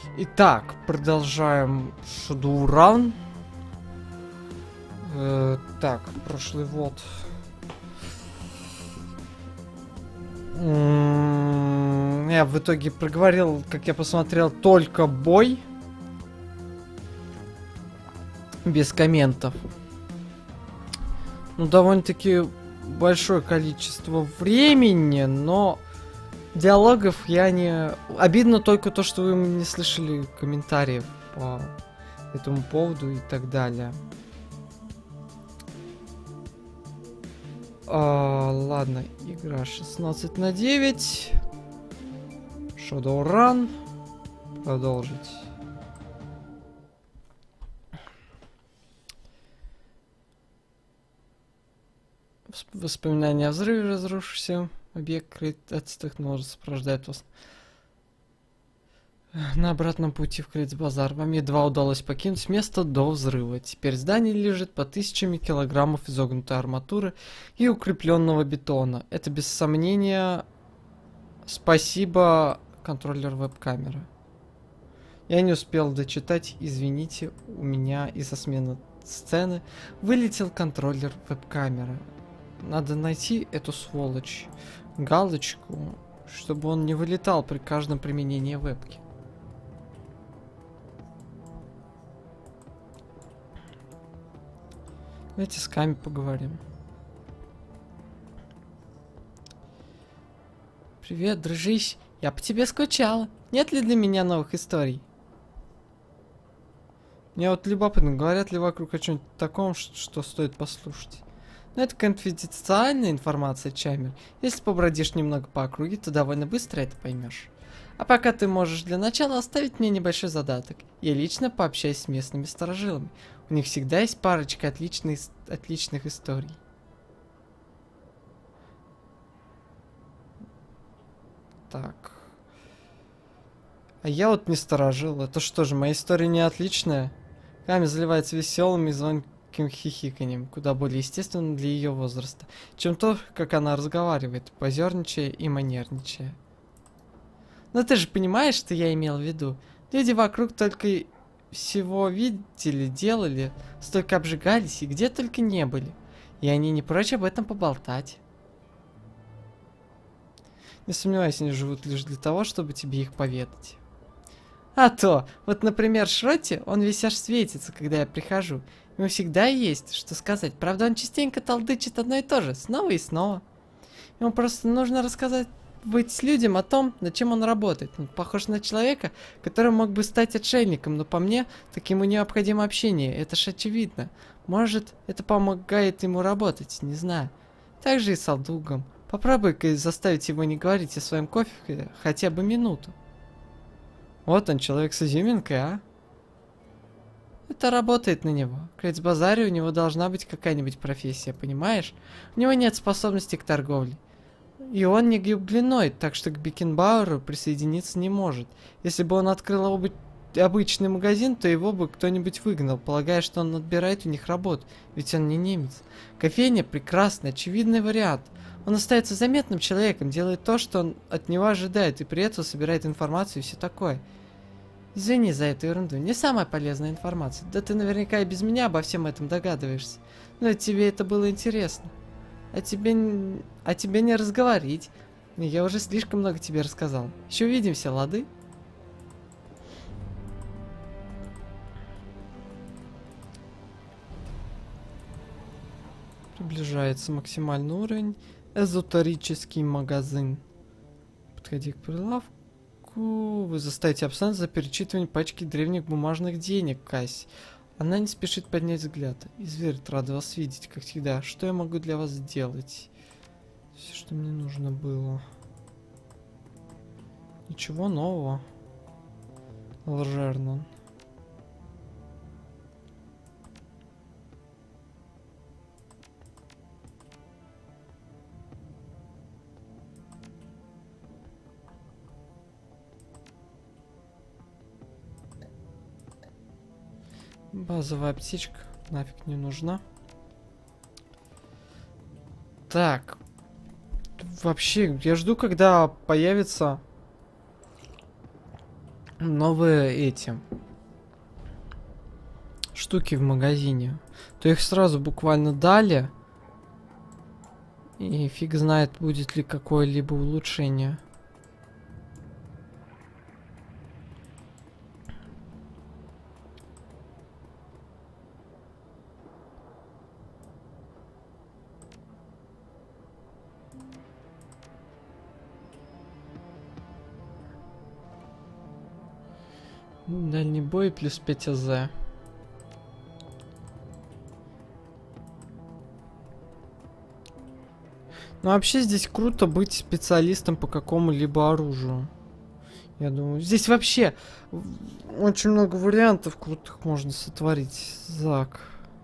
Итак, продолжаем Shadowrun. Так, прошлый вот. Я в итоге проговорил, как я посмотрел, только бой. Без комментов. Ну, довольно-таки большое количество времени, но диалогов я не... Обидно только то, что вы не слышали комментариев по этому поводу и так далее. Ладно, игра 16/9. Shadowrun. Продолжить. Воспоминания о взрыве, разрушившемся объект отстых может сопровождать вас на обратном пути в Крейцбазар. Вам едва удалось покинуть место до взрыва. Теперь здание лежит по тысячами килограммов изогнутой арматуры и укрепленного бетона. Это без сомнения спасибо контроллер веб-камеры. Я не успел дочитать, извините, у меня из-за смены сцены вылетел контроллер веб-камеры. Надо найти эту сволочь, галочку, чтобы он не вылетал при каждом применении вебки. Давайте с Ками поговорим. Привет, дружище. Я по тебе скучала. Нет ли для меня новых историй? Мне вот любопытно, говорят ли вокруг о чем-нибудь таком, что стоит послушать. Но это конфиденциальная информация, Чаймер. Если побродишь немного по округе, то довольно быстро это поймешь. А пока ты можешь для начала оставить мне небольшой задаток. Я лично пообщаюсь с местными старожилами. У них всегда есть парочка отличных историй. Так. А я вот не сторожил. Это что же, моя история не отличная? Ками заливается веселым и звонким хихиканьем, куда более естественным для ее возраста, чем то, как она разговаривает, позерничая и манерничая. Но ты же понимаешь, что я имел в виду. Люди вокруг только всего видели, делали, столько обжигались и где только не были. И они не прочь об этом поболтать. Не сомневаюсь, они живут лишь для того, чтобы тебе их поведать. А то, вот, например, Шротти, он весь аж светится, когда я прихожу. Ему всегда есть что сказать. Правда, он частенько толдычит одно и то же, снова и снова. Ему просто нужно рассказать быть людям о том, над чем он работает. Он похож на человека, который мог бы стать отшельником, но по мне, так ему необходимо общение, это ж очевидно. Может, это помогает ему работать, не знаю. Так же и с Алдугом. Попробуй-ка заставить его не говорить о своем кофе хотя бы минуту. Вот он, человек с изюминкой, а? Это работает на него. В Крейцбазаре у него должна быть какая-нибудь профессия, понимаешь? У него нет способности к торговле. И он не гиблиноид, так что к Бекенбауэру присоединиться не может. Если бы он открыл обычный магазин, то его бы кто-нибудь выгнал, полагая, что он отбирает у них работу, ведь он не немец. Кофейня прекрасный, очевидный вариант. Он остается заметным человеком, делает то, что он от него ожидает, и при этом собирает информацию и все такое. Извини за эту ерунду, не самая полезная информация. Да ты наверняка и без меня обо всем этом догадываешься. Но тебе это было интересно. А тебе не разговорить. Я уже слишком много тебе рассказал. Еще увидимся, лады? Приближается максимальный уровень. Эзотерический магазин. Подходи к прилавку. Вы заставите абсент за перечитывание пачки древних бумажных денег, Касси. Она не спешит поднять взгляд. Изверт, рада вас видеть, как всегда. Что я могу для вас сделать? Все, что мне нужно было. Ничего нового. Лжернан. Базовая аптечка нафиг не нужна. Так. Вообще, я жду, когда появится новые эти штуки в магазине, то их сразу буквально дали. И фиг знает, будет ли какое-либо улучшение. Дальний бой плюс 5 АЗ. Ну, вообще здесь круто быть специалистом по какому-либо оружию. Я думаю, здесь вообще очень много вариантов крутых можно сотворить. Зак.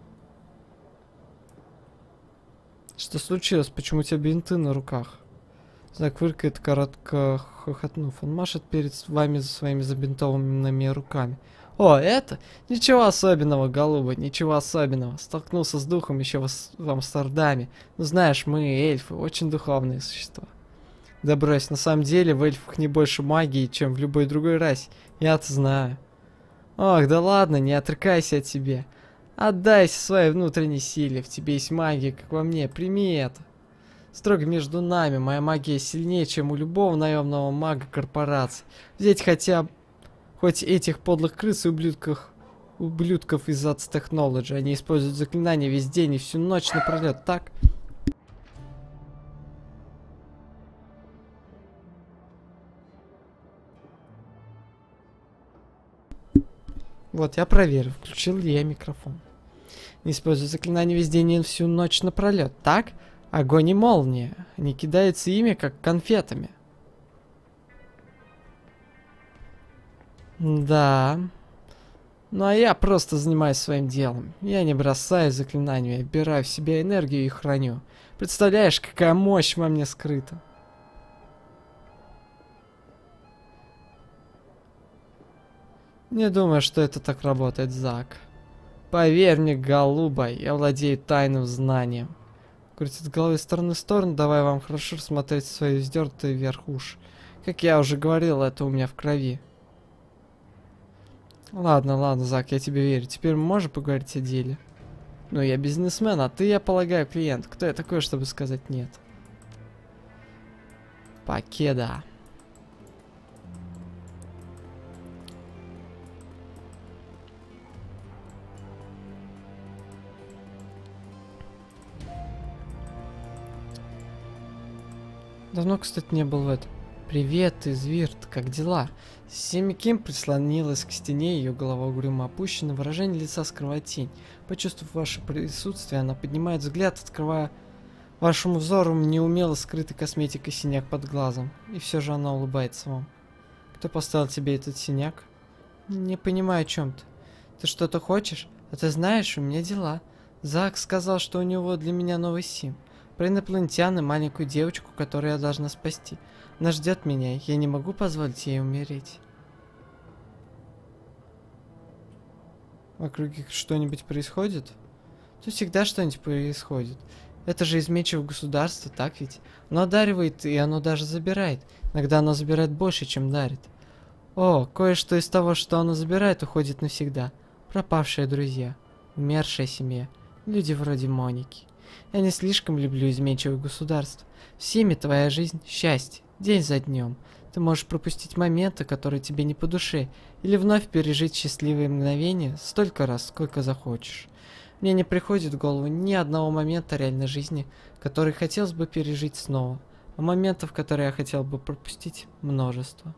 Что случилось? Почему у тебя бинты на руках? Зак фыркает, коротко хохотнув. Он машет перед вами своими забинтованными руками. О, это? Ничего особенного, голубый, ничего особенного. Столкнулся с духом еще в Амстердаме. Ну знаешь, мы, эльфы, очень духовные существа. Да брось, на самом деле в эльфах не больше магии, чем в любой другой расе. Я-то знаю. Ох, да ладно, не отрекайся от себя. Отдайся своей внутренней силе, в тебе есть магия, как во мне, прими это. Строго между нами, моя магия сильнее, чем у любого наемного мага корпорации. Взять хоть этих подлых крыс и ублюдков из Ads Technology. Они используют заклинания весь день и всю ночь напролет, так? Вот, я проверю, включил ли я микрофон. Не используют заклинания весь день и всю ночь напролет, так? Огонь и молния. Они кидаются ими, как конфетами. Да. Ну а я просто занимаюсь своим делом. Я не бросаю заклинания, я вбираю в себя энергию и храню. Представляешь, какая мощь во мне скрыта? Не думаю, что это так работает, Зак. Поверь мне, голубой, я владею тайным знанием. Крутит головой из стороны в сторону, давай вам хорошо рассмотреть свои вздернутые вверх уши. Как я уже говорил, это у меня в крови. Ладно, ладно, Зак, я тебе верю. Теперь мы можем поговорить о деле? Ну, я бизнесмен, а ты, я полагаю, клиент. Кто я такой, чтобы сказать нет? Покеда. Давно, кстати, не был в этом. Привет, Извирт, как дела? Семиким прислонилась к стене, ее голова угрюмо опущена, выражение лица скрывает тень. Почувствовав ваше присутствие, она поднимает взгляд, открывая вашему взору неумело скрытый косметикой синяк под глазом. И все же она улыбается вам. Кто поставил тебе этот синяк? Не понимаю, о чем ты. Ты что-то хочешь? А ты знаешь, у меня дела. Зак сказал, что у него для меня новый сим. Про инопланетян и маленькую девочку, которую я должна спасти. Она ждет меня, я не могу позволить ей умереть. В округе что-нибудь происходит? Тут всегда что-нибудь происходит. Это же изменчивое государство, так ведь? Оно одаривает, и оно даже забирает. Иногда оно забирает больше, чем дарит. О, кое-что из того, что оно забирает, уходит навсегда. Пропавшие друзья, умершая семья, люди вроде Моники. Я не слишком люблю изменчивое государство. Всеми твоя жизнь — счастье, день за днем. Ты можешь пропустить моменты, которые тебе не по душе, или вновь пережить счастливые мгновения столько раз, сколько захочешь. Мне не приходит в голову ни одного момента реальной жизни, который хотелось бы пережить снова, а моментов, которые я хотел бы пропустить, множество.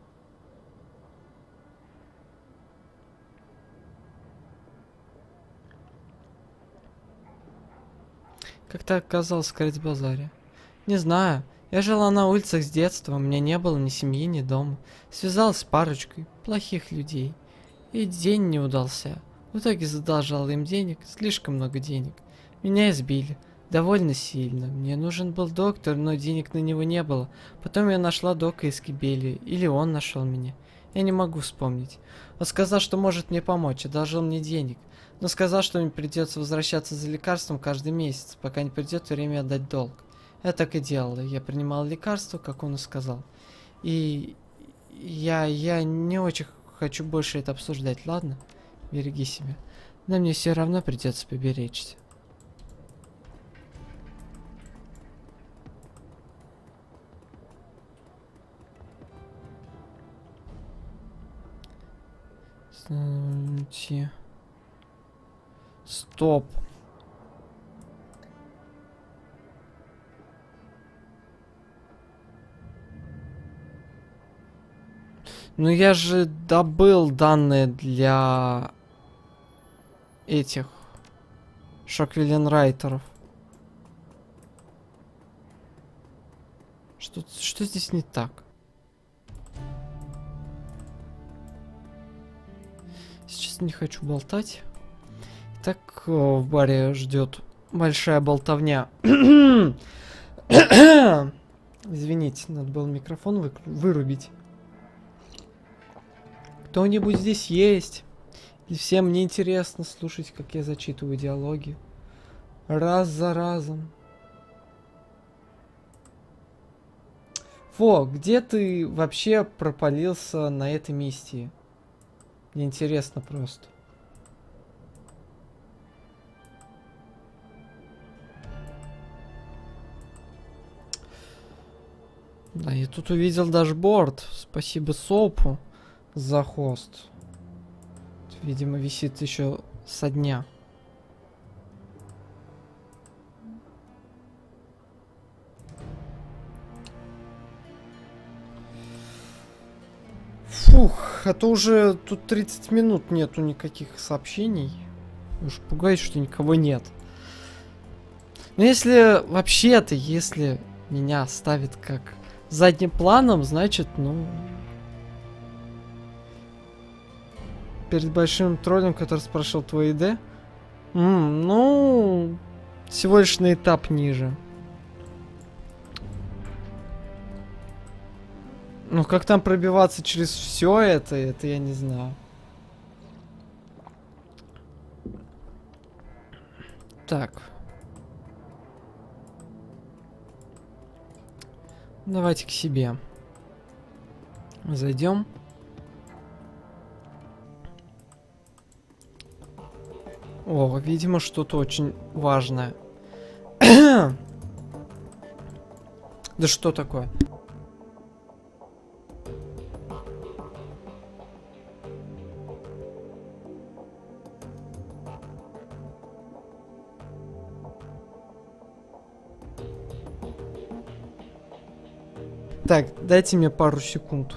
Как ты оказалась в Каретбазаре? Не знаю. Я жила на улицах с детства, у меня не было ни семьи, ни дома. Связалась с парочкой плохих людей. И день не удался. В итоге задолжала им денег, слишком много денег. Меня избили. Довольно сильно. Мне нужен был доктор, но денег на него не было. Потом я нашла Дока из Кибели. Или он нашел меня. Я не могу вспомнить. Он сказал, что может мне помочь, одолжил мне денег. Но сказал, что мне придется возвращаться за лекарством каждый месяц, пока не придет время отдать долг. Я так и делала. Я принимала лекарства, как он и сказал. И я не очень хочу больше это обсуждать, ладно? Береги себя. Но мне все равно придется поберечься. Стоп. Ну я же добыл данные для этих шоквиленрайтеров. Что здесь не так? Сейчас не хочу болтать. Так в баре ждет большая болтовня. Извините, надо было микрофон вырубить. Кто-нибудь здесь есть? И всем мне интересно слушать, как я зачитываю диалоги. Раз за разом. Фо, где ты вообще пропалился на этой миссии? Мне интересно просто. Да, я тут увидел дашборд. Спасибо Сопу за хост. Видимо, висит еще со дня. Фух, а то уже тут 30 минут нету никаких сообщений. Уж пугаюсь, что никого нет. Но если вообще-то, если меня ставит как задним планом, значит, ну... Перед большим троллем, который спрашивал твой ID? Ну... Всего лишь на этап ниже. Ну, как там пробиваться через все это я не знаю. Так. Давайте к себе. Зайдем. О, видимо, что-то очень важное. Да что такое? Так, дайте мне пару секунд.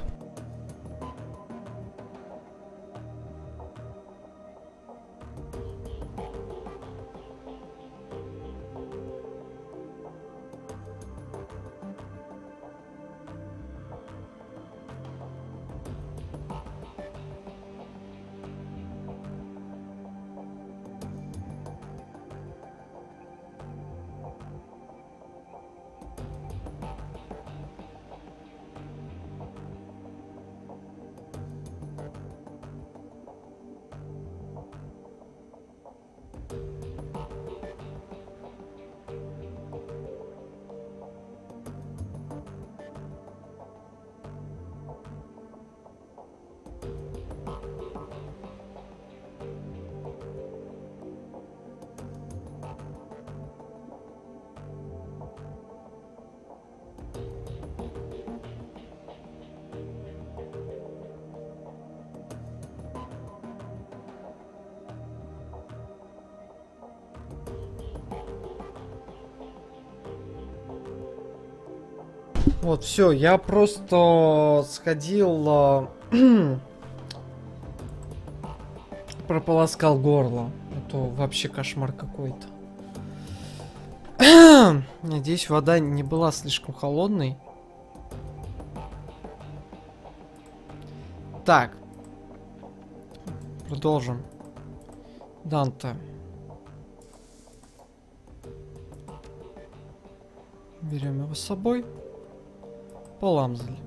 Вот, все, я просто сходил, прополоскал горло. Это вообще кошмар какой-то. Надеюсь, вода не была слишком холодной. Так. Продолжим. Данте. Берем его с собой. Поламзель.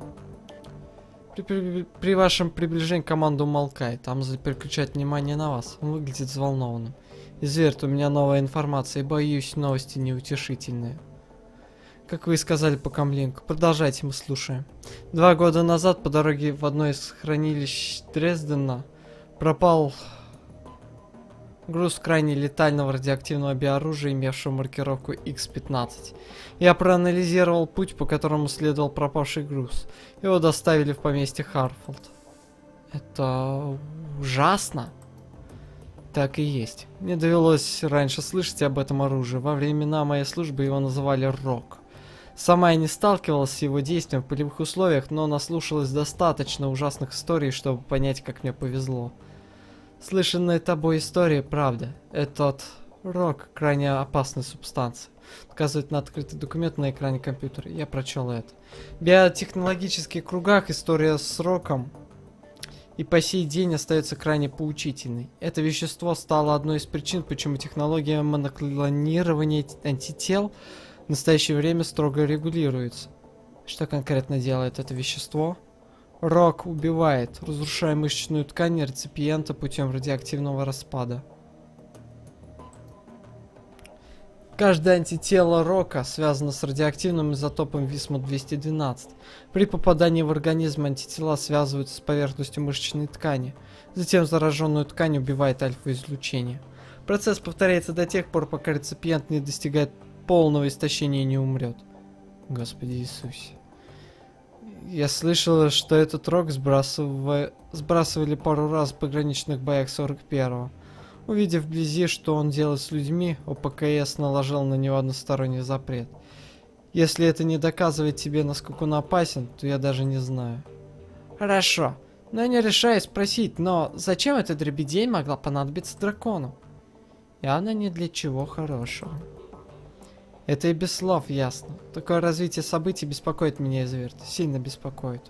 При вашем приближении команда умолкает. Амзель переключает внимание на вас. Он выглядит взволнованным. Изверт, у меня новая информация, и боюсь, новости неутешительные. Как вы и сказали по камлинку. Продолжайте, мы слушаем. 2 года назад по дороге в одно из хранилищ Дрездена пропал груз крайне летального радиоактивного биоружия, имевшего маркировку X-15. Я проанализировал путь, по которому следовал пропавший груз. Его доставили в поместье Харфолд. Это ужасно. Так и есть. Мне довелось раньше слышать об этом оружии. Во времена моей службы его называли Рок. Сама я не сталкивалась с его действием в полевых условиях, но наслушалась достаточно ужасных историй, чтобы понять, как мне повезло. Слышанные тобой истории, правда. Этот Рок крайне опасная субстанция. Указывает на открытый документ на экране компьютера. Я прочел это. В биотехнологических кругах история с Роком и по сей день остается крайне поучительной. Это вещество стало одной из причин, почему технология моноклонирования антител в настоящее время строго регулируется. Что конкретно делает это вещество? Рок убивает, разрушая мышечную ткань реципиента путем радиоактивного распада. Каждое антитело Рока связано с радиоактивным изотопом Висмут-212. При попадании в организм антитела связываются с поверхностью мышечной ткани. Затем зараженную ткань убивает альфа-излучение. Процесс повторяется до тех пор, пока реципиент не достигает полного истощения и не умрет. Господи Иисусе. Я слышал, что этот Рок сбрасывали пару раз в пограничных боях 41-го. Увидев вблизи, что он делает с людьми, ОПКС наложил на него односторонний запрет. Если это не доказывает тебе, насколько он опасен, то я даже не знаю. Хорошо, но я не решаюсь спросить, но зачем эта дребедень могла понадобиться дракону? Явно не для чего хорошего. Это и без слов ясно. Такое развитие событий беспокоит меня, Изверт. Сильно беспокоит.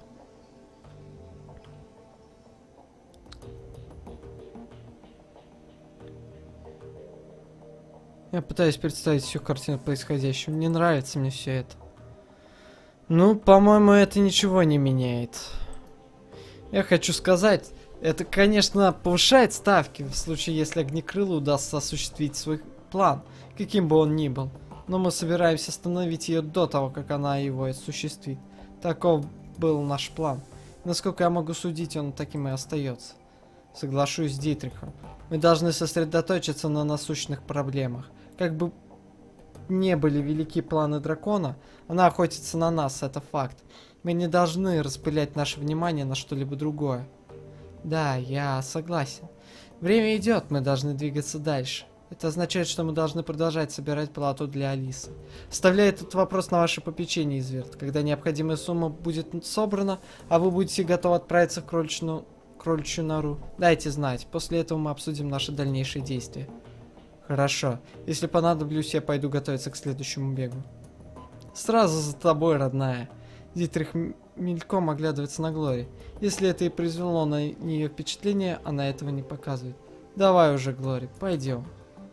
Я пытаюсь представить всю картину происходящего. Не нравится мне все это. Ну, по-моему, это ничего не меняет. Я хочу сказать, это, конечно, повышает ставки в случае, если Огнекрылу удастся осуществить свой план, каким бы он ни был. Но мы собираемся остановить ее до того, как она его осуществит. Таков был наш план. Насколько я могу судить, он таким и остается. Соглашусь с Дитрихом. Мы должны сосредоточиться на насущных проблемах. Как бы не были велики планы дракона, она охотится на нас, это факт. Мы не должны распылять наше внимание на что-либо другое. Да, я согласен. Время идет, мы должны двигаться дальше. Это означает, что мы должны продолжать собирать плату для Алисы. Оставляю этот вопрос на ваше попечение, Изверт. Когда необходимая сумма будет собрана, а вы будете готовы отправиться в кроличью нору, дайте знать. После этого мы обсудим наши дальнейшие действия. Хорошо. Если понадоблюсь, я пойду готовиться к следующему бегу. Сразу за тобой, родная. Дитрих мельком оглядывается на Глори. Если это и произвело на нее впечатление, она этого не показывает. Давай уже, Глори, пойдем.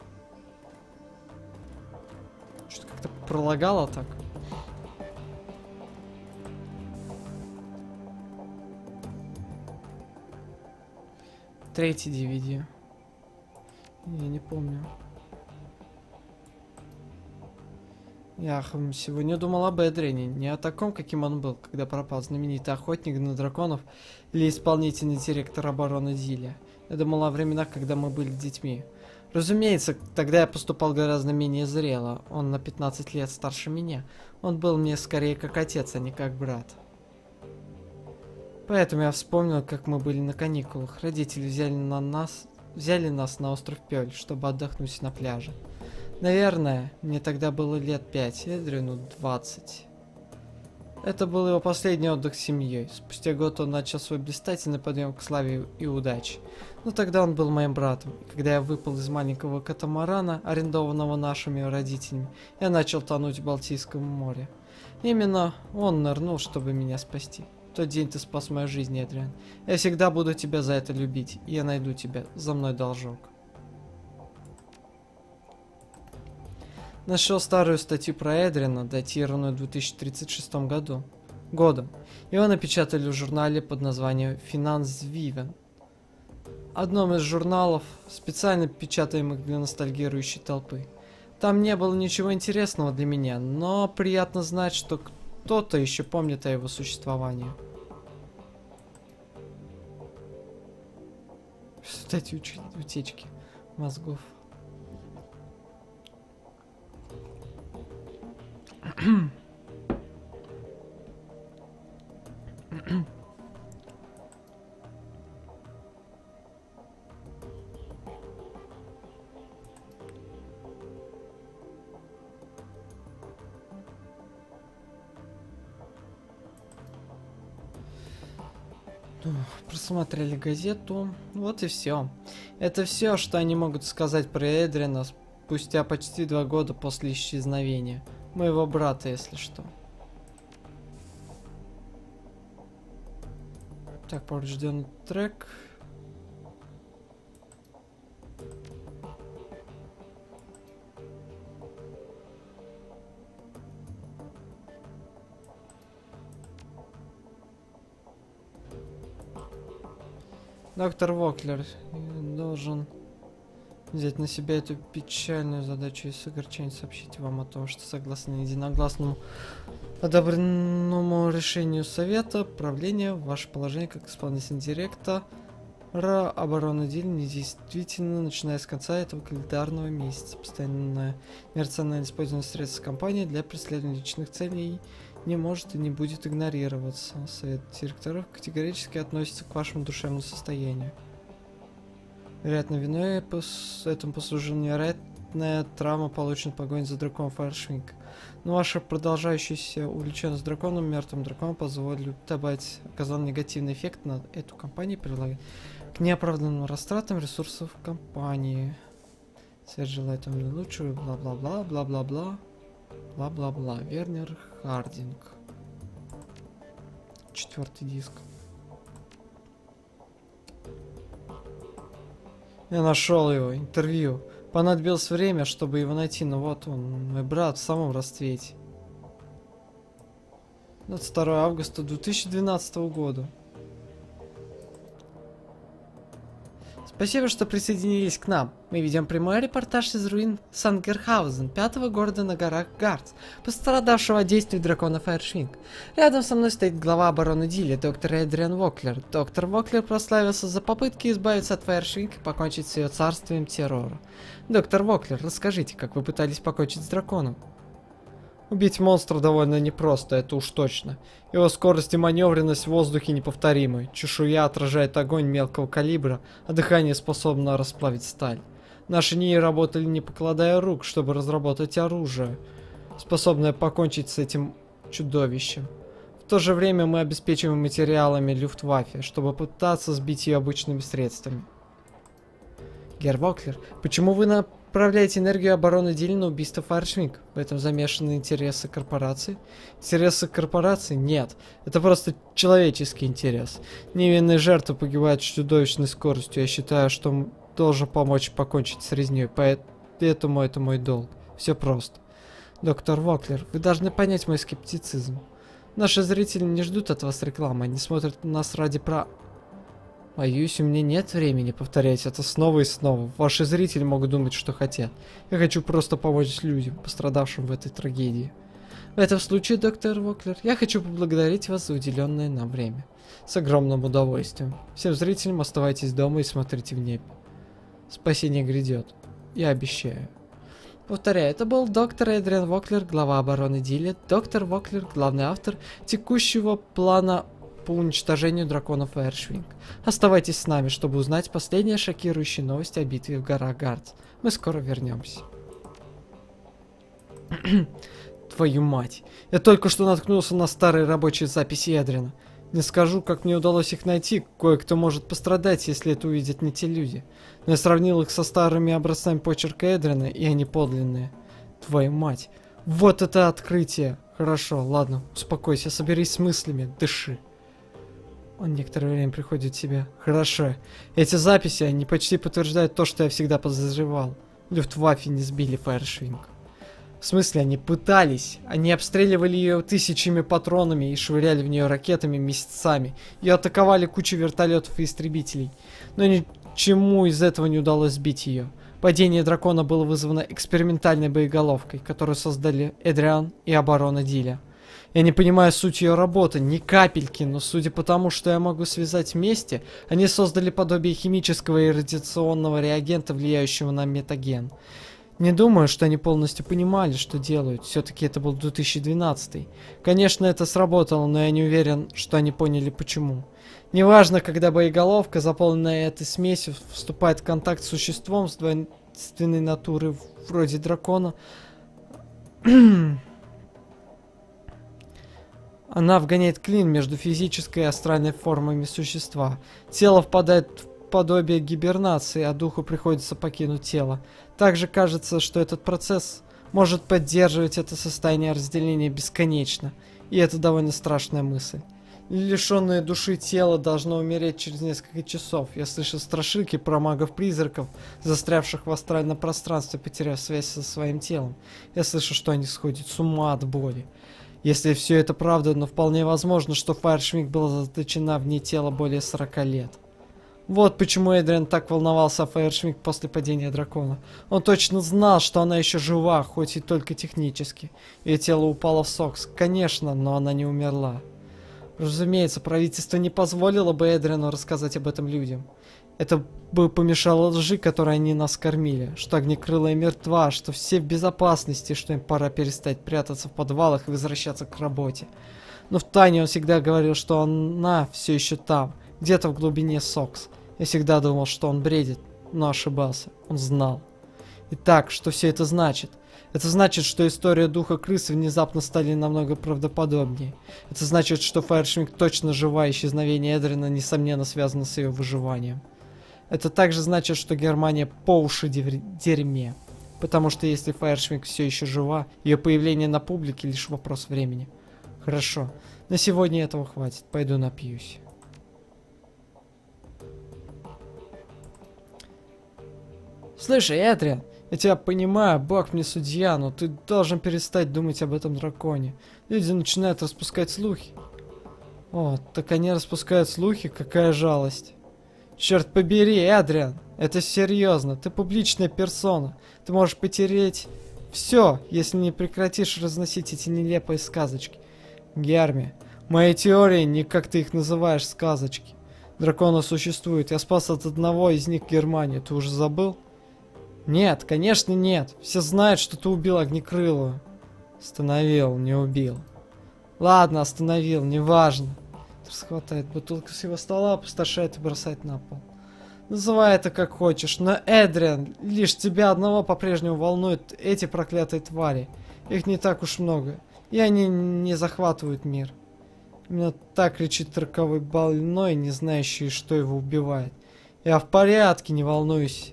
Что-то как-то пролагало так. Третий DVD. Я не помню. Я сегодня думал об Эдрине, не о таком, каким он был, когда пропал знаменитый охотник на драконов или исполнительный директор обороны Зилия. Я думал о временах, когда мы были детьми. Разумеется, тогда я поступал гораздо менее зрело. Он на 15 лет старше меня. Он был мне скорее как отец, а не как брат. Поэтому я вспомнил, как мы были на каникулах. Родители взяли нас на остров Пёль, чтобы отдохнуть на пляже. Наверное, мне тогда было лет 5, Эдрину 20. Это был его последний отдых с семьей. Спустя год он начал свой блистательный подъем к славе и удаче. Но тогда он был моим братом. И когда я выпал из маленького катамарана, арендованного нашими родителями, я начал тонуть в Балтийском море. Именно он нырнул, чтобы меня спасти. В тот день ты спас мою жизнь, Эдриан. Я всегда буду тебя за это любить, и я найду тебя. За мной должок. Нашел старую статью про Эдрина, датированную в 2036 годом. Его напечатали в журнале под названием «Финансвивен». Одном из журналов, специально печатаемых для ностальгирующей толпы. Там не было ничего интересного для меня, но приятно знать, что кто-то еще помнит о его существовании. Вот эти утечки мозгов. Просмотрели газету. Вот и все. Это все, что они могут сказать про Эдриана спустя почти 2 года после исчезновения моего брата, если что. Так, поврежденный трек. Доктор Воклер должен взять на себя эту печальную задачу и с огорчением сообщить вам о том, что согласно единогласному одобренному решению Совета правления, ваше положение как исполнительный директора обороны Диль недействительно, начиная с конца этого календарного месяца. Постоянное нерациональное использование средств компании для преследования личных целей не может и не будет игнорироваться. Совет директоров категорически относится к вашему душевному состоянию. Вероятно, виной этому послужила невероятная травма, полученная в погоне за драконом Фаершвинг. Но ваша продолжающаяся увлеченность драконом, мертвым драконом, позволит добавить, оказал негативный эффект на эту компанию, прилагая к неоправданным растратам ресурсов компании. Свет желает вам наилучшего, бла-бла-бла, бла-бла-бла, бла-бла-бла. Вернер Хардинг. 4-й диск. Я нашел его, интервью. Понадобилось время, чтобы его найти, но вот он, мой брат, в самом расцвете. 22 августа 2012 года. Спасибо, что присоединились к нам. Мы ведем прямой репортаж из руин Сангерхаузен, 5-го города на горах Гардс, пострадавшего от действий дракона Фаершвинг. Рядом со мной стоит глава обороны Дили, доктор Эдриан Воклер. Доктор Воклер прославился за попытки избавиться от Фаершвинг и покончить с ее царствием террора. Доктор Воклер, расскажите, как вы пытались покончить с драконом? Убить монстра довольно непросто, это уж точно. Его скорость и маневренность в воздухе неповторимы. Чешуя отражает огонь мелкого калибра, а дыхание способно расплавить сталь. Наши НИИ работали не покладая рук, чтобы разработать оружие, способное покончить с этим чудовищем. В то же время мы обеспечиваем материалами Люфтваффе, чтобы попытаться сбить ее обычными средствами. Герр Воклер, почему вы направляете энергию обороны Диль на убийство Фаершвинг? В этом замешаны интересы корпорации? Интересы корпорации? Нет. Это просто человеческий интерес. Невинные жертвы погибают с чудовищной скоростью. Я считаю, что должен помочь покончить с резней, поэтому это мой долг. Все просто. Доктор Воклер, вы должны понять мой скептицизм. Наши зрители не ждут от вас рекламы, они смотрят на нас ради Боюсь, у меня нет времени повторять это снова и снова. Ваши зрители могут думать, что хотят. Я хочу просто помочь людям, пострадавшим в этой трагедии. В этом случае, доктор Воклер, я хочу поблагодарить вас за уделенное нам время. С огромным удовольствием. Всем зрителям оставайтесь дома и смотрите в небо. Спасение грядет. Я обещаю. Повторяю, это был доктор Эдриан Воклер, глава обороны Дилли. Доктор Воклер, главный автор текущего плана по уничтожению драконов Фаершвинг. Оставайтесь с нами, чтобы узнать последние шокирующие новости о битве в горах Гардс. Мы скоро вернемся. Твою мать. Я только что наткнулся на старые рабочие записи Эдрина. Не скажу, как мне удалось их найти. Кое-кто может пострадать, если это увидят не те люди. Но я сравнил их со старыми образцами почерка Эдрина, и они подлинные. Твою мать. Вот это открытие. Хорошо, ладно, успокойся, соберись с мыслями, дыши. Он некоторое время приходит в себя. Хорошо. Эти записи, они почти подтверждают то, что я всегда подозревал. Люфтваффе не сбили Фаершвинг. В смысле, они пытались. Они обстреливали ее тысячами патронами и швыряли в нее ракетами месяцами. Ее атаковали кучей вертолетов и истребителей. Но ничему из этого не удалось сбить ее. Падение дракона было вызвано экспериментальной боеголовкой, которую создали Эдриан и оборона Диля. Я не понимаю суть ее работы, ни капельки, но судя по тому, что я могу связать вместе, они создали подобие химического и радиационного реагента, влияющего на метаген. Не думаю, что они полностью понимали, что делают. Все-таки это был 2012. Конечно, это сработало, но я не уверен, что они поняли почему. Неважно, когда боеголовка, заполненная этой смесью, вступает в контакт с существом с двойственной натуры, вроде дракона, она вгоняет клин между физической и астральной формами существа. Тело впадает в подобие гибернации, а духу приходится покинуть тело. Также кажется, что этот процесс может поддерживать это состояние разделения бесконечно. И это довольно страшная мысль. Лишенное души тело должно умереть через несколько часов. Я слышал страшилки про магов-призраков, застрявших в астральном пространстве, потеряв связь со своим телом. Я слышу, что они сходят с ума от боли. Если все это правда, но вполне возможно, что Фаершмик была заточена вне тела более 40 лет. Вот почему Эдриан так волновался о Фаершмик после падения дракона. Он точно знал, что она еще жива, хоть и только технически. Ее тело упало в Сокс, конечно, но она не умерла. Разумеется, правительство не позволило бы Эдриану рассказать об этом людям. Это бы помешало лжи, которой они нас кормили, что Огнекрылая мертва, что все в безопасности, что им пора перестать прятаться в подвалах и возвращаться к работе. Но втайне он всегда говорил, что она все еще там, где-то в глубине Сокс. Я всегда думал, что он бредит, но ошибался. Он знал. Итак, что все это значит? Это значит, что история духа крысы внезапно стали намного правдоподобнее. Это значит, что Фаершмик точно жива, и исчезновение Эдриана несомненно связано с ее выживанием. Это также значит, что Германия по уши в дерьме. Потому что если Фаершмик все еще жива, ее появление на публике лишь вопрос времени. Хорошо, на сегодня этого хватит, пойду напьюсь. Слушай, Эдриан, я тебя понимаю, Бог мне судья, но ты должен перестать думать об этом драконе. Люди начинают распускать слухи. О, так они распускают слухи, какая жалость. Черт побери, Эдриан, это серьезно, ты публичная персона. Ты можешь потерять все, если не прекратишь разносить эти нелепые сказочки. Герми, мои теории, не как ты их называешь, сказочки. Драконы существуют, я спас от одного из них Германию, ты уже забыл? Нет, конечно нет. Все знают, что ты убил Огнекрылую. Остановил, не убил. Ладно, остановил, неважно. Схватает бутылку с его стола, опустошает и бросает на пол. Называй это как хочешь, но, Эдриан, лишь тебя одного по-прежнему волнуют эти проклятые твари. Их не так уж много, и они не захватывают мир. Именно так кричит роковой больной, не знающий, что его убивает. Я в порядке, не волнуйся.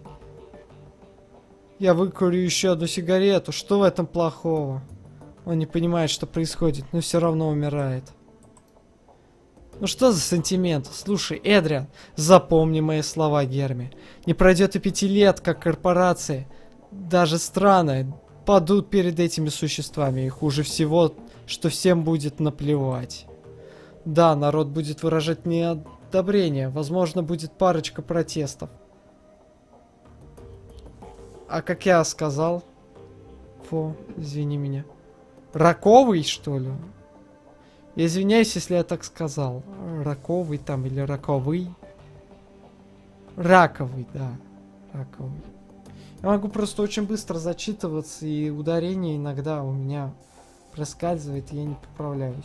Я выкурю еще одну сигарету. Что в этом плохого? Он не понимает, что происходит, но все равно умирает. Ну что за сантимент? Слушай, Эдриан, запомни мои слова, Герми. Не пройдет и 5 лет, как корпорации, даже страны, падут перед этими существами. И хуже всего, что всем будет наплевать. Да, народ будет выражать неодобрение. Возможно, будет парочка протестов. А как я сказал? Фу, извини меня. Раковый, что ли? Я извиняюсь, если я так сказал. Раковый там или раковый. Раковый, да. Раковый. Я могу просто очень быстро зачитываться, и ударение иногда у меня проскальзывает, и я не поправляюсь.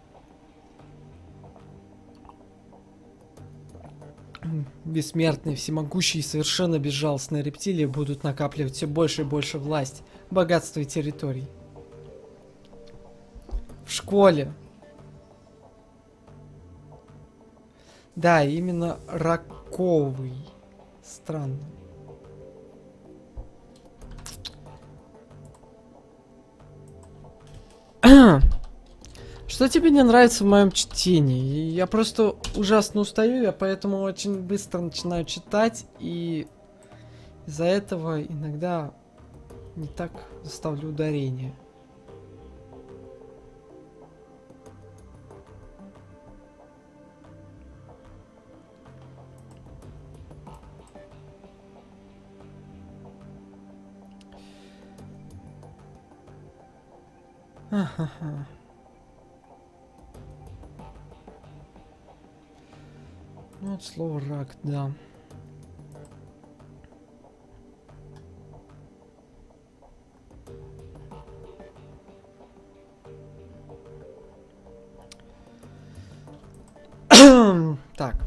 Бессмертные, всемогущие и совершенно безжалостные рептилии будут накапливать все больше и больше власти, богатства и территорий. В школе. Да, именно раковый. Странно. Что тебе не нравится в моем чтении? Я просто ужасно устаю, я поэтому очень быстро начинаю читать, и из-за этого иногда не так ставлю ударение. Ха-ха-ха. Ну, вот слово рак, да. Так.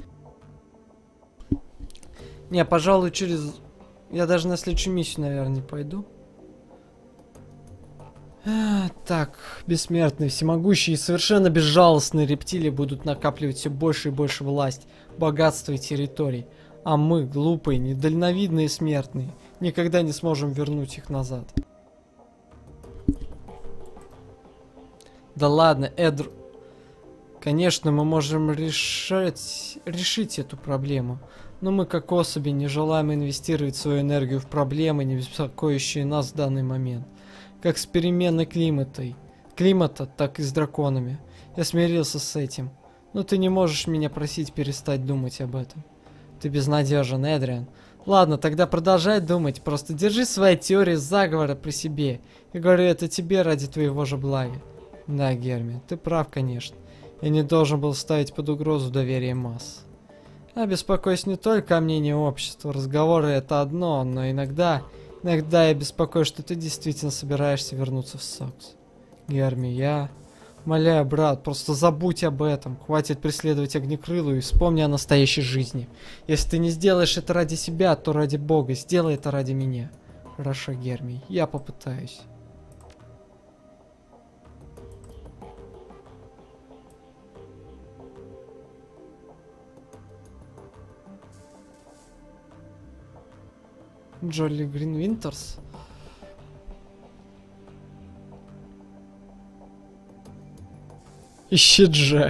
Не, пожалуй, через... Я даже на следующую миссию, наверное, не пойду. Так, бессмертные, всемогущие и совершенно безжалостные рептилии будут накапливать все больше и больше власть, богатства и территорий. А мы, глупые, недальновидные смертные, никогда не сможем вернуть их назад. Да ладно, Эдр... Конечно, мы можем решить эту проблему. Но мы, как особи, не желаем инвестировать свою энергию в проблемы, не беспокоящие нас в данный момент. Как с переменой климата, так и с драконами. Я смирился с этим. Но ты не можешь меня просить перестать думать об этом. Ты безнадежен, Эдриан. Ладно, тогда продолжай думать. Просто держи свои теории заговора при себе. И говорю это тебе ради твоего же блага. Да, Герми, ты прав, конечно. Я не должен был ставить под угрозу доверие масс. Я беспокоюсь не только о мнении общества. Разговоры это одно, но иногда я беспокоюсь, что ты действительно собираешься вернуться в Сокс. Герми, я... Умоляю, брат, просто забудь об этом. Хватит преследовать Огнекрылую и вспомни о настоящей жизни. Если ты не сделаешь это ради себя, то ради Бога. Сделай это ради меня. Хорошо, Герми, я попытаюсь. Джоли Гринвинтерс. Ищи Дже.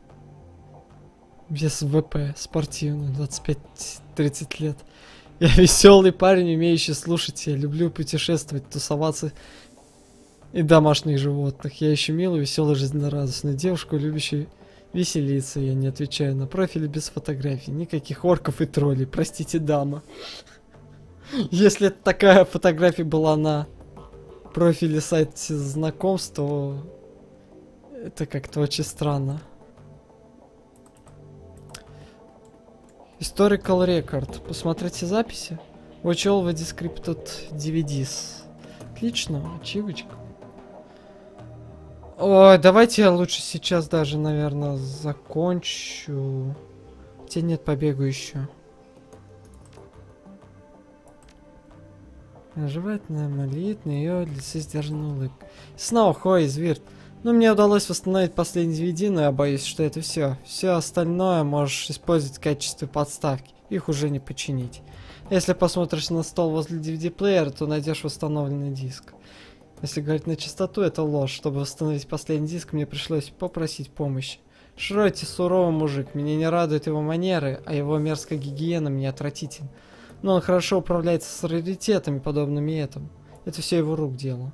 Без ВП, спортивный, 25-30 лет. Я веселый парень, умеющий слушать. Я люблю путешествовать, тусоваться и домашних животных. Я ищу милую, веселую, жизнерадостную девушку, любящую веселиться. Я не отвечаю на профили без фотографий. Никаких орков и троллей. Простите, дама. Если такая фотография была на профиле сайта знакомств, то это как-то очень странно. Historical Record. Посмотрите записи. Watch all the descripted DVDs. Отлично, ачивочка. Ой, давайте я лучше сейчас даже, наверное, закончу. Хотя нет, побегу еще. Оживательная молитва, ее лице сдержанная улыбка. Снова Хой, Звирт. Ну, мне удалось восстановить последний DVD, но я боюсь, что это все. Все остальное можешь использовать в качестве подставки. Их уже не починить. Если посмотришь на стол возле DVD-плеера, то найдешь восстановленный диск. Если говорить на чистоту, это ложь. Чтобы восстановить последний диск, мне пришлось попросить помощи. Шроти суровый мужик. Меня не радуют его манеры, а его мерзкая гигиена мне отвратительна. Но он хорошо управляется с раритетами, подобными этому. Это все его рук дело.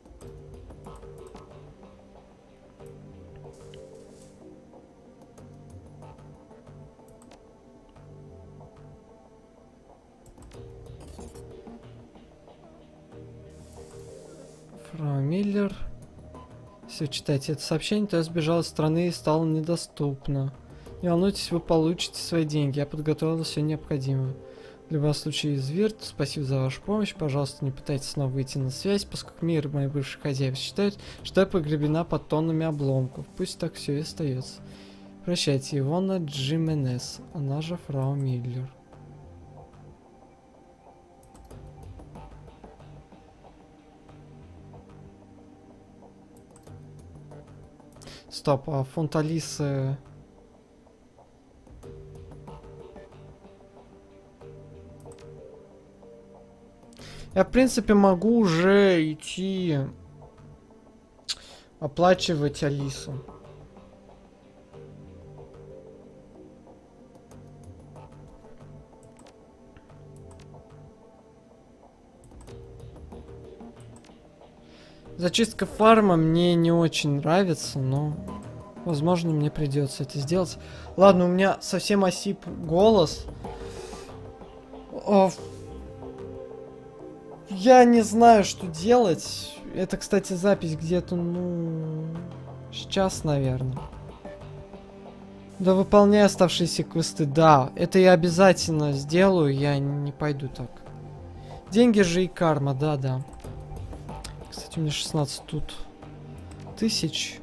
Фрау Миллер. Если читаете это сообщение, то я сбежала из страны и стала недоступна. Не волнуйтесь, вы получите свои деньги. Я подготовила все необходимое. В любом случае, Звирт, спасибо за вашу помощь. Пожалуйста, не пытайтесь снова выйти на связь, поскольку мир и мои бывшие хозяева считают, что я погребена под тоннами обломков. Пусть так все и остается. Прощайте, Ивона Джименес, она же Фрау Миллер. Стоп, а фонд Алисы... Я, в принципе, могу уже идти оплачивать Алису. Зачистка фарма мне не очень нравится, но, возможно, мне придется это сделать. Ладно, у меня совсем осип голос. Я не знаю, что делать. Это, кстати, запись где-то, ну, сейчас, наверное. Да, выполняй оставшиеся квесты. Да, это я обязательно сделаю, я не пойду так. Деньги же и карма, да-да. Кстати, у меня 16 тут тысяч.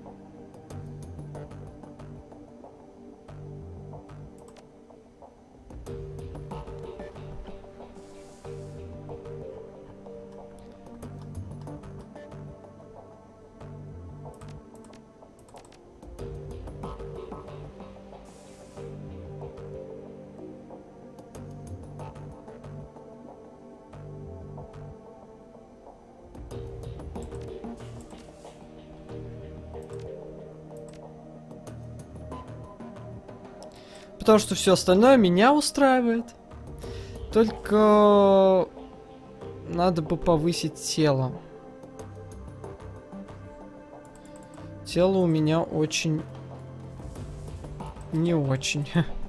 Потому что все остальное меня устраивает. Только надо бы повысить тело. Тело у меня очень... Не очень.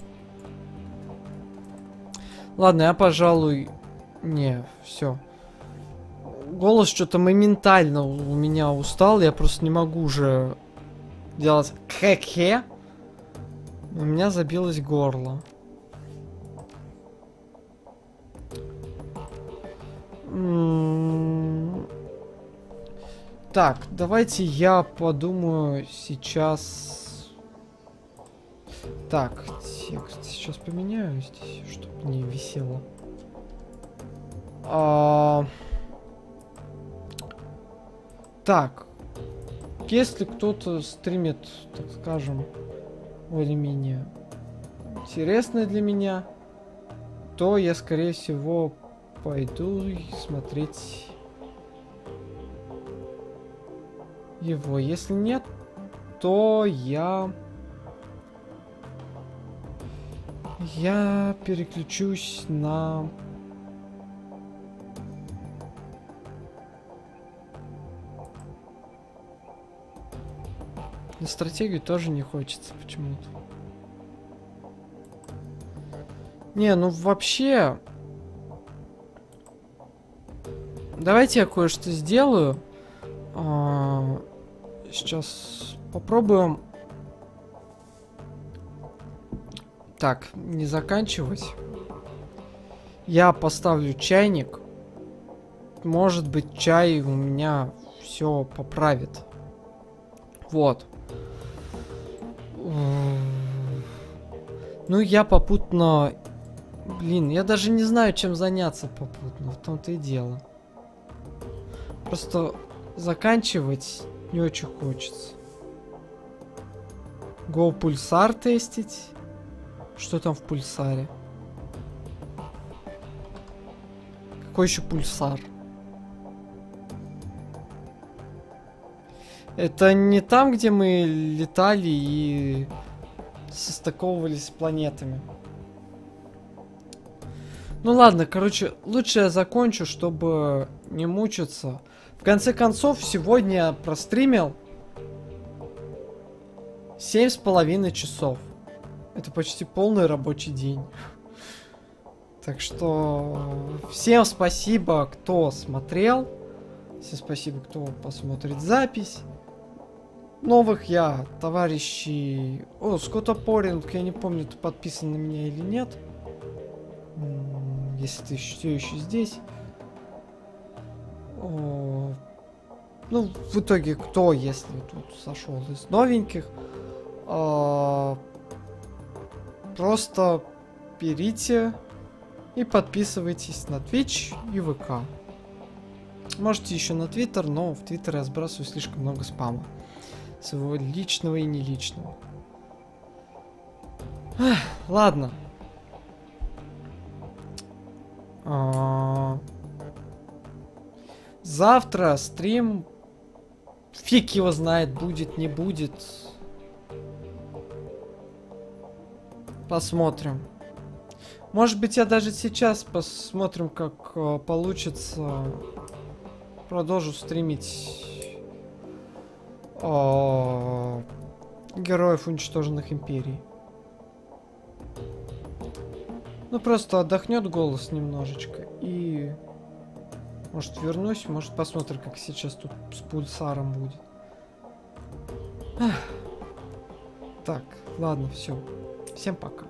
Ладно, я, пожалуй... Не, все. Голос что-то моментально у меня устал. Я просто не могу уже делать хе-хе. У меня забилось горло. Так, давайте я подумаю сейчас. Так, текст сейчас поменяю здесь, чтобы не висело. Так, если кто-то стримит, так скажем, более-менее интересное для меня, то я, скорее всего, пойду смотреть его. Если нет, то я переключусь на... На стратегию тоже не хочется почему-то. Не, ну вообще... Давайте я кое-что сделаю. Сейчас попробуем. Так, не заканчивать. Я поставлю чайник. Может быть, чай у меня все поправит. Вот. Ну, я попутно... Блин, я даже не знаю, чем заняться попутно. В том-то и дело. Просто заканчивать не очень хочется. Go пульсар тестить. Что там в пульсаре? Какой еще пульсар? Это не там, где мы летали и состыковывались с планетами. Ну ладно, короче, лучше я закончу, чтобы не мучиться. В конце концов, сегодня я простримил 7,5 часов. Это почти полный рабочий день. Так что всем спасибо, кто смотрел. Всем спасибо, кто посмотрит запись. Новых я, товарищи... О, Скоттопоринг, я не помню, ты подписан на меня или нет. Если ты все еще здесь. О, ну, в итоге, кто, если тут сошел из новеньких, просто берите и подписывайтесь на Twitch и ВК. Можете еще на Twitter, но в Twitter я сбрасываю слишком много спама. Своего личного и не личного. Ладно. Завтра стрим. Фиг его знает, будет, не будет. Посмотрим. Может быть, я даже сейчас посмотрим, как получится. Продолжу стримить героев уничтоженных империй. Ну, просто отдохнет голос немножечко. И Может, вернусь, может, посмотрим, как сейчас тут с пульсаром будет. Ах. Так, ладно, все. Всем пока.